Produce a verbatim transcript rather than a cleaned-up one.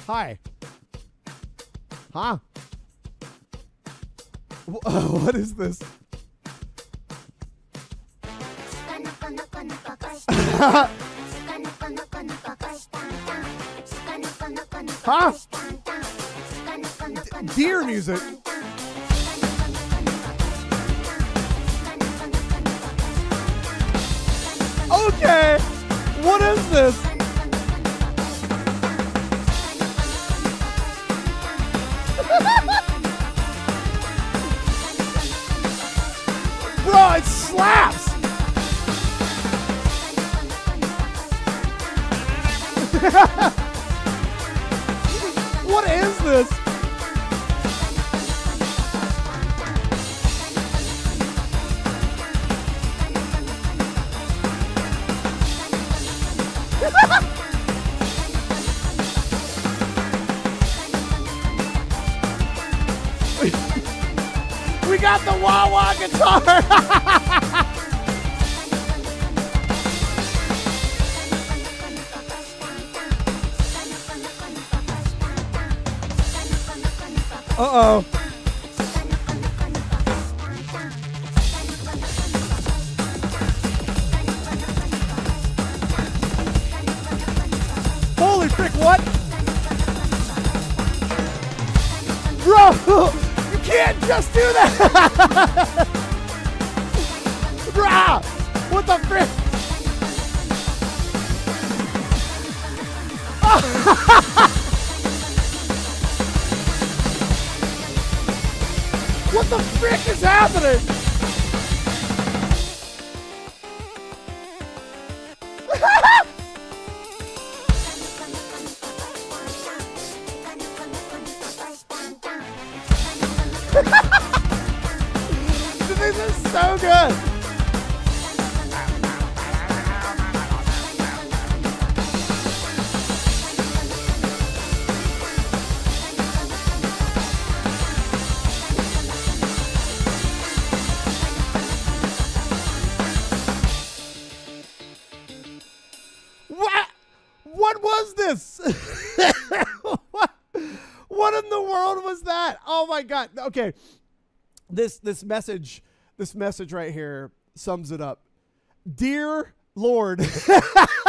Hi. Huh? What is this? Huh? D deer music. Okay. What is this? Bro, it slaps. What is this? We got the wah-wah guitar. Uh-oh. Holy frick, what? Bro, you can't just do that. Bro, what the frick? What the frick is happening? This is so good. What? What was this? What? What in the world was that? Oh my God. Okay. This this message, this message right here sums it up. Dear Lord.